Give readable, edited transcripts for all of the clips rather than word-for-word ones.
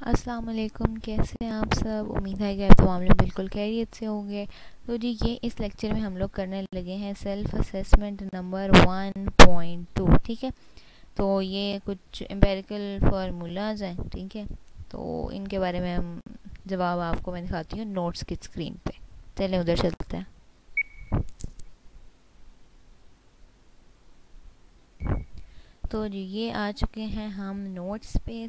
अस्सलाम वालेकुम, कैसे हैं आप सब। उम्मीद है कि आप तमाम लोग बिल्कुल खैरियत से होंगे। तो जी ये इस लेक्चर में हम लोग करने लगे हैं सेल्फ असेसमेंट नंबर 1.2। ठीक है, तो ये कुछ एम्पेरिकल फार्मूलाज हैं। ठीक है, तो इनके बारे में हम जवाब आपको मैं दिखाती हूँ नोट्स की स्क्रीन पे। चलें उधर चलते हैं। तो जी ये आ चुके हैं हम नोट्स पे।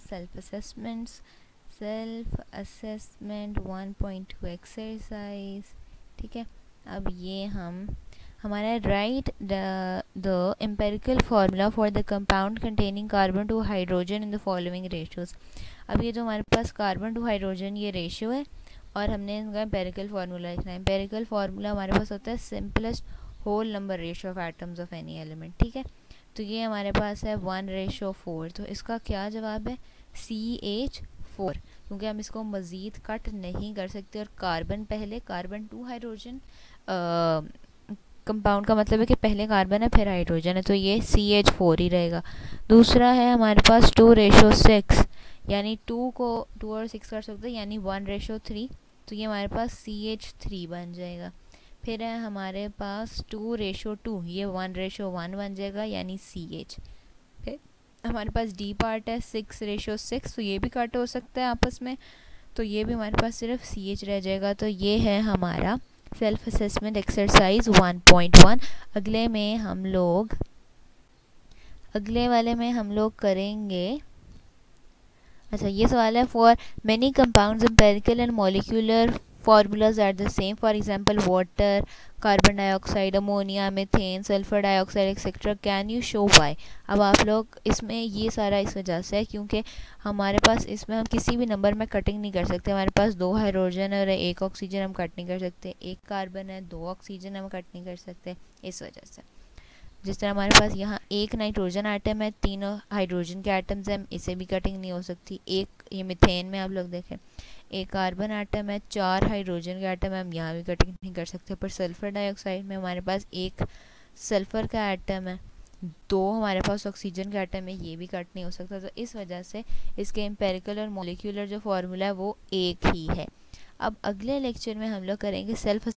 Self assessment 1.2 exercise. ठीक है, अब ये हमारा write the empirical formula for the compound containing carbon to hydrogen in the following ratios. अब ये जो हमारे पास कार्बन टू हाइड्रोजन ये रेशियो है और हमने इनका एम्पेरिकल फार्मूला लिखना है। एम्पेरिकल फार्मूला हमारे पास होता है simplest whole number ratio of atoms of any element. ठीक है, तो ये हमारे पास है 1:4। तो इसका क्या जवाब है? CH4, क्योंकि हम इसको मज़ीद कट नहीं कर सकते और कार्बन पहले, कार्बन टू हाइड्रोजन कंपाउंड का मतलब है कि पहले कार्बन है फिर हाइड्रोजन है, तो ये CH4 ही रहेगा। दूसरा है हमारे पास 2:6, यानी 2 को 2 और 6 कर सकते हैं, यानी 1:3, तो ये हमारे पास CH3 बन जाएगा। फिर है हमारे पास 2:2, ये 1:1 बन जाएगा, यानी CH। फिर हमारे पास डी पार्ट है 6:6, तो ये भी कट हो सकता है आपस में, तो ये भी हमारे पास सिर्फ CH रह जाएगा। तो ये है हमारा सेल्फ असेसमेंट एक्सरसाइज 1.1। अगले वाले में हम लोग करेंगे। अच्छा, ये सवाल है for many compounds empirical and molecular formulas are the same, for example water, carbon dioxide, ammonia, methane, sulfur dioxide etc. can you show why? अब आप लोग इसमें ये सारा इस वजह से है क्योंकि हमारे पास इसमें हम किसी भी नंबर में कटिंग नहीं कर सकते। हमारे पास 2 हाइड्रोजन और 1 ऑक्सीजन हम कट नहीं कर सकते, 1 कार्बन है 2 ऑक्सीजन हम कट नहीं कर सकते। इस वजह से जिस तरह हमारे पास यहाँ 1 नाइट्रोजन आइटम है, 3 हाइड्रोजन के आइटम्स हैं, इसे भी कटिंग नहीं हो सकती। एक ये मिथेन में आप लोग देखें 1 कार्बन आइटम है, 4 हाइड्रोजन के आइटम है, हम यहाँ भी कटिंग नहीं कर सकते। पर सल्फर डाइऑक्साइड में हमारे पास 1 सल्फर का आइटम है, 2 हमारे पास ऑक्सीजन का आइटम है, ये भी कट नहीं हो सकता। तो इस वजह से इसके एम्पेरिकल और मॉलिक्यूलर जो फार्मूला है वो एक ही है। अब अगले लेक्चर में हम लोग करेंगे सेल्फ